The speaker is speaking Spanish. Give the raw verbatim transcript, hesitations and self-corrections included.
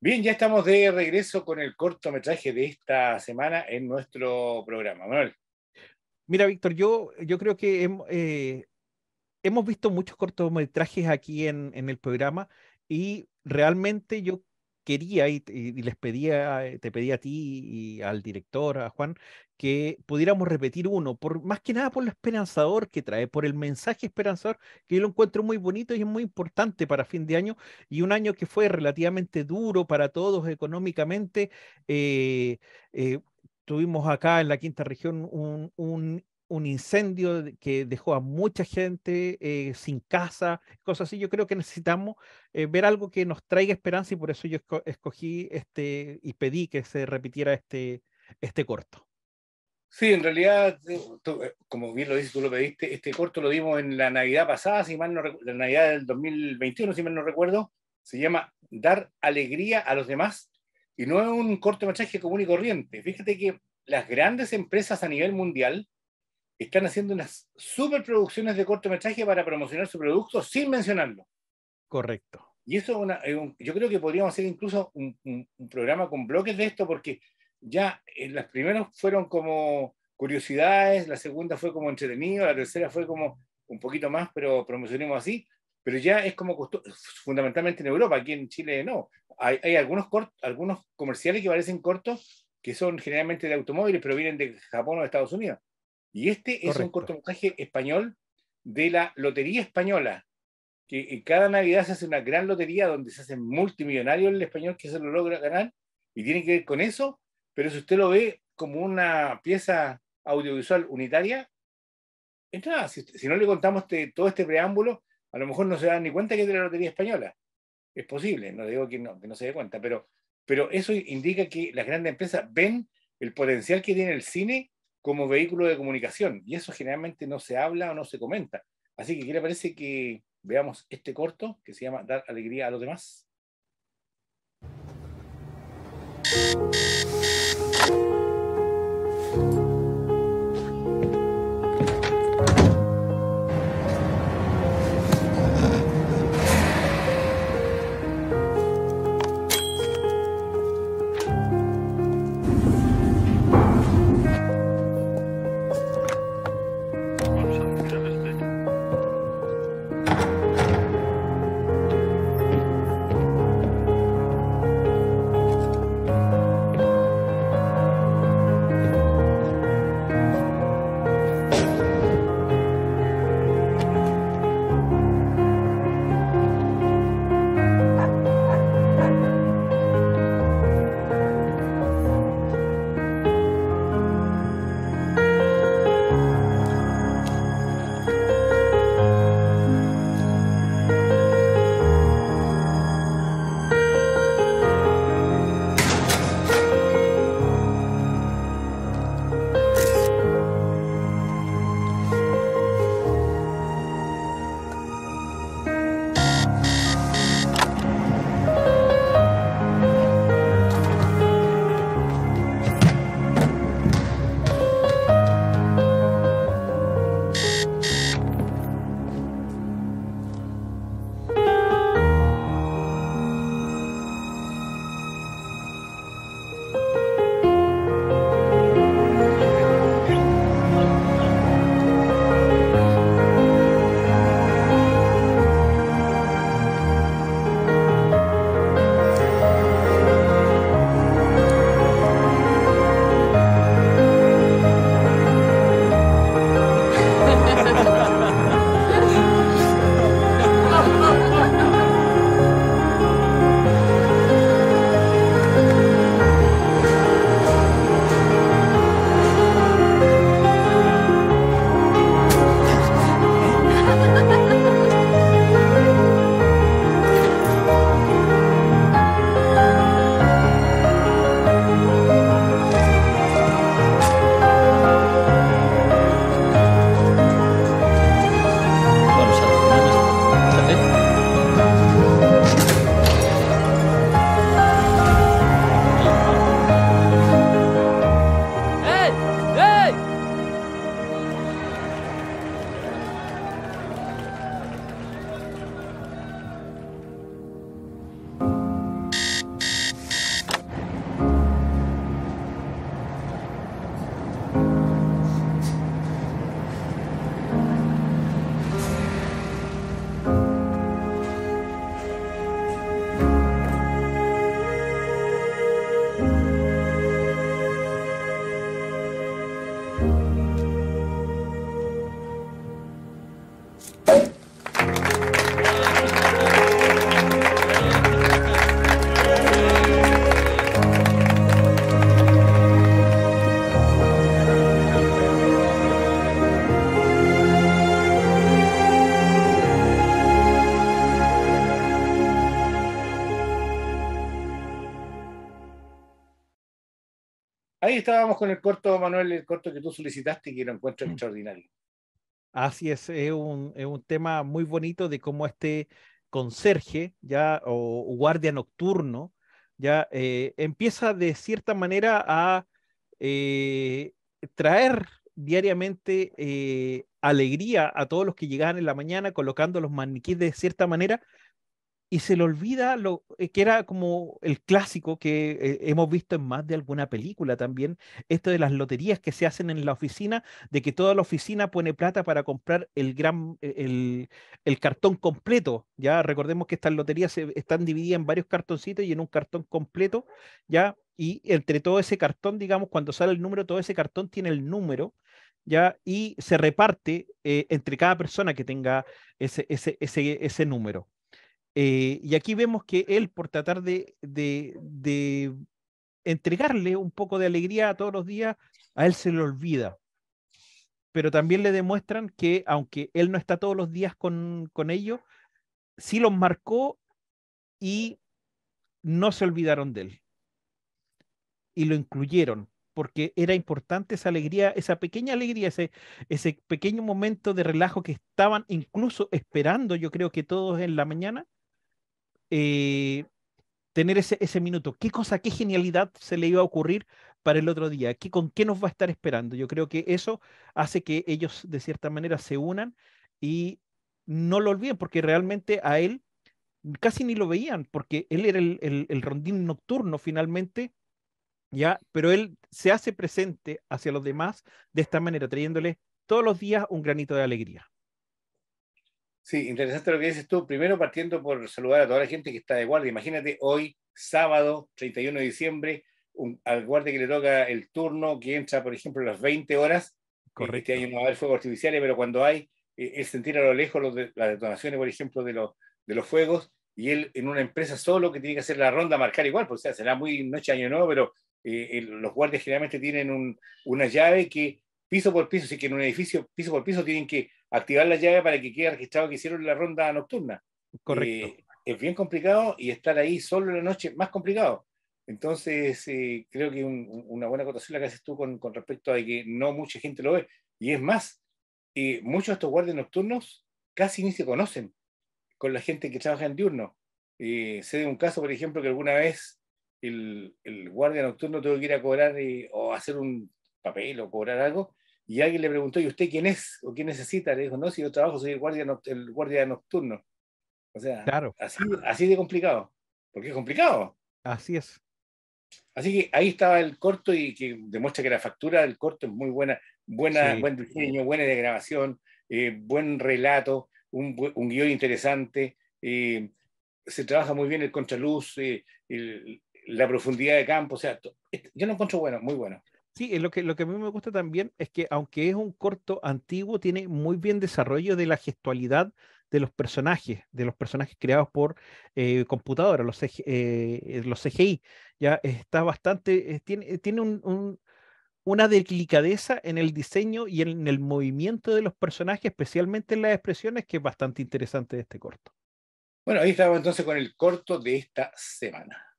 Bien, ya estamos de regreso con el cortometraje de esta semana en nuestro programa. Manuel. Mira, Víctor, yo, yo creo que hem- eh, hemos visto muchos cortometrajes aquí en, en el programa y realmente yo quería y, y- y les pedía, eh, te pedía a ti y al director, a Juan, que pudiéramos repetir uno, por, más que nada por lo esperanzador que trae, por el mensaje esperanzador, que yo lo encuentro muy bonito y es muy importante para fin de año y un año que fue relativamente duro para todos económicamente. eh, eh, Tuvimos acá en la quinta región un, un un incendio de- que dejó a mucha gente eh, sin casa, cosas así. Yo creo que necesitamos eh, ver algo que nos traiga esperanza y por eso yo esco- escogí este y pedí que se repitiera este, este corto. Sí, en realidad, tú- tú, eh, como bien lo dices, tú lo pediste, este corto lo dimos en la Navidad pasada, si mal no recu- la Navidad del dos mil veintiuno, si mal no recuerdo. Se llama Dar alegría a los demás y no es un cortometraje común y corriente. Fíjate que las grandes empresas a nivel mundial están haciendo unas superproducciones de cortometraje para promocionar su producto sin mencionarlo. Correcto. Y eso es una, es un- yo creo que podríamos hacer incluso un, un- un programa con bloques de esto, porque ya eh, las primeras fueron como curiosidades, la segunda fue como entretenido, la tercera fue como un poquito más, pero promocionemos así, pero ya es como costo- fundamentalmente en Europa, aquí en Chile no. Hay, hay algunos, cort, algunos comerciales que parecen cortos, que son generalmente de automóviles, pero vienen de Japón o de Estados Unidos. Y este es un Correcto. cortometraje español de la Lotería Española, que en cada Navidad se hace una gran lotería donde se hace multimillonario el español que se lo logra ganar y tiene que ver con eso, pero si usted lo ve como una pieza audiovisual unitaria, es nada, si, si no le contamos este, todo este preámbulo, a lo mejor no se da ni cuenta que es de la Lotería Española. Es posible, no digo que no, que no se dé cuenta, pero, pero eso indica que las grandes empresas ven el potencial que tiene el cine como vehículo de comunicación, y eso generalmente no se habla o no se comenta. Así que, ¿qué le parece que veamos este corto que se llama Dar alegría a los demás? Ahí estábamos con el corto, Manuel, el corto que tú solicitaste y que lo encuentro Mm. extraordinario. Así es, es un, es un tema muy bonito de cómo este conserje, ya, o guardia nocturno, ya eh, empieza de cierta manera a eh, traer diariamente eh, alegría a todos los que llegaban en la mañana, colocando los maniquíes de cierta manera, y se le olvida lo eh, que era como el clásico que eh, hemos visto en más de alguna película también, esto de las loterías que se hacen en la oficina, de que toda la oficina pone plata para comprar el gran, eh, el, el cartón completo, ya recordemos que estas loterías se- están divididas en varios cartoncitos y en un cartón completo, ya, y entre todo ese cartón, digamos, cuando sale el número, todo ese cartón tiene el número, ya, y se reparte eh, entre cada persona que tenga ese, ese, ese, ese número. Eh, y aquí vemos que él, por tratar de, de, de entregarle un poco de alegría a todos los días, a él se le olvida. Pero también le demuestran que, aunque él no está todos los días con, con ellos, sí los marcó y no se olvidaron de él. Y lo incluyeron, porque era importante esa alegría, esa pequeña alegría, ese, ese pequeño momento de relajo que estaban incluso esperando, yo creo que todos en la mañana. eh, Tener ese, ese minuto. ¿Qué cosa, qué genialidad se le iba a ocurrir para el otro día? ¿Qué, con qué nos va a estar esperando? Yo creo que eso hace que ellos de cierta manera se unan y no lo olviden, porque realmente a él casi ni lo veían, porque él era el, el, el rondín nocturno finalmente, ya, pero él se hace presente hacia los demás de esta manera, trayéndole todos los días un granito de alegría. Sí, interesante lo que dices tú. Primero partiendo por saludar a toda la gente que está de guardia. Imagínate hoy, sábado, treinta y uno de diciembre, un, al guardia que le toca el turno, que entra, por ejemplo, a las veinte horas. Eh, este año Correcto, no va a haber fuegos artificiales, pero cuando hay, eh, él sentir a lo lejos los de, las detonaciones, por ejemplo, de los, de los fuegos, y él en una empresa solo que tiene que hacer la ronda, marcar igual, pues, o sea, será muy noche, año nuevo, pero eh, el, los guardias generalmente tienen un, una llave que piso por piso, así que en un edificio, piso por piso, tienen que activar la llave para que quede registrado que hicieron la ronda nocturna. correcto. Eh, es bien complicado y estar ahí solo en la noche más complicado. Entonces, eh, creo que un, una buena acotación la que haces tú con, con, respecto a que no mucha gente lo ve. Y es más, eh, muchos de estos guardias nocturnos casi ni se conocen con la gente que trabaja en diurno. Eh, sé de un caso, por ejemplo, que alguna vez el, el guardia nocturno tuvo que ir a cobrar eh, o hacer un papel o cobrar algo, y alguien le preguntó, ¿y usted quién es o quién necesita? Le dijo, no, si yo trabajo, soy el guardia, noct el guardia nocturno. O sea, Claro, así, así de complicado, porque es complicado. así es. Así que ahí estaba el corto y que demuestra que la factura del corto es muy buena, buena Sí. buen diseño, buena de grabación, eh, buen relato, un, un guión interesante, eh, se trabaja muy bien el contraluz, eh, el, la profundidad de campo, o sea, yo lo encuentro bueno, muy bueno. Sí, eh, lo que, lo que a mí me gusta también es que aunque es un corto antiguo, tiene muy bien desarrollo de la gestualidad de los personajes, de los personajes creados por eh, computadora, los, C G eh, los C G I. Ya está bastante, eh, tiene, eh, tiene un, un- una delicadeza en el diseño y en el movimiento de los personajes, especialmente en las expresiones, que es bastante interesante de este corto. Bueno, ahí estamos entonces con el corto de esta semana.